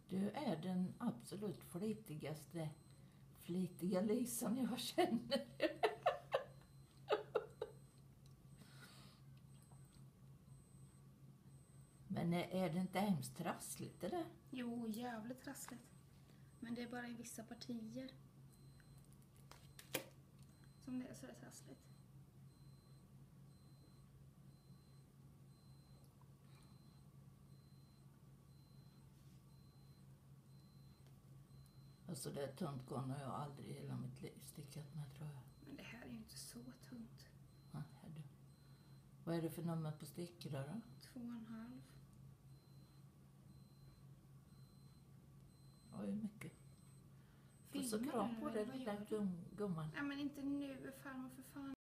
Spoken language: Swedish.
Du är den absolut flitiga Lisan jag känner. Men är det inte hemskt trassligt det där? Jo, jävligt trassligt. Men det är bara i vissa partier som det är så trassligt. Alltså det är tunt garn har jag aldrig i hela mitt liv stickat med, tror jag. Men det här är ju inte så tungt. Ja, här du. Vad är det för nummer på stickor då? 2,5. Oj, mycket. Får så Filmar kram du, på eller det vad lilla gör du? gumman. Nej, men inte nu, farmor, för fan.